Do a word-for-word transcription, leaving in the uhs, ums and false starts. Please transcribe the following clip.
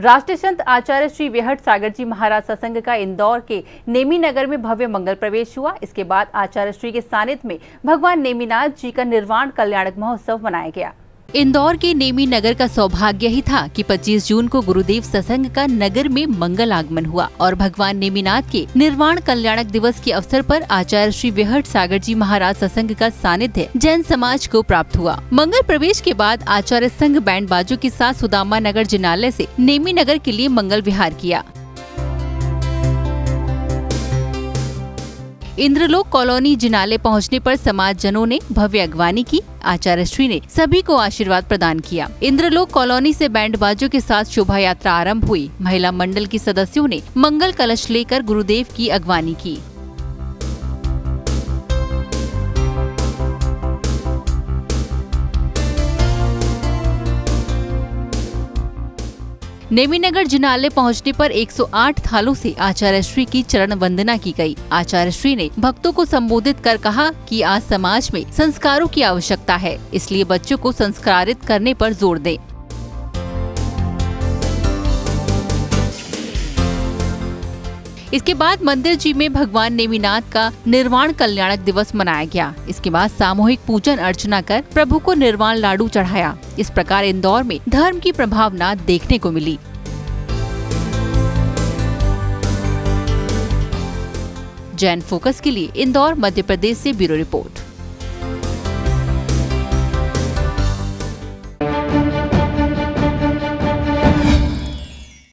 राष्ट्रीय संत आचार्य श्री वेहट सागर जी महाराज सत्संग का इंदौर के नेमी नगर में भव्य मंगल प्रवेश हुआ। इसके बाद आचार्य श्री के सानिध्य में भगवान नेमिनाथ जी का निर्वाण कल्याणक महोत्सव मनाया गया। इंदौर के नेमी नगर का सौभाग्य ही था कि पच्चीस जून को गुरुदेव सत्संग का नगर में मंगल आगमन हुआ और भगवान नेमिनाथ के निर्वाण कल्याणक दिवस के अवसर पर आचार्य श्री वेहट सागर जी महाराज सत्संग का सानिध्य जैन समाज को प्राप्त हुआ। मंगल प्रवेश के बाद आचार्य संघ बैंड बाजों के साथ सुदामा नगर जिनालय से नेमी नगर के लिए मंगल विहार किया। इंद्रलोक कॉलोनी जिनाले पहुंचने पर समाज जनों ने भव्य अगवानी की। आचार्य श्री ने सभी को आशीर्वाद प्रदान किया। इंद्रलोक कॉलोनी से बैंड बाजों के साथ शोभा यात्रा आरंभ हुई। महिला मंडल की सदस्यों ने मंगल कलश लेकर गुरुदेव की अगवानी की। नेमीनगर जिनालय पहुंचने पर एक सौ आठ थालों से आचार्य श्री की चरण वंदना की गई। आचार्य श्री ने भक्तों को संबोधित कर कहा कि आज समाज में संस्कारों की आवश्यकता है, इसलिए बच्चों को संस्कारित करने पर जोर दें। इसके बाद मंदिर जी में भगवान नेमिनाथ का निर्वाण कल्याणक दिवस मनाया गया। इसके बाद सामूहिक पूजन अर्चना कर प्रभु को निर्वाण लाडू चढ़ाया। इस प्रकार इंदौर में धर्म की प्रभावना देखने को मिली। जैन फोकस के लिए इंदौर मध्य प्रदेश से ब्यूरो रिपोर्ट।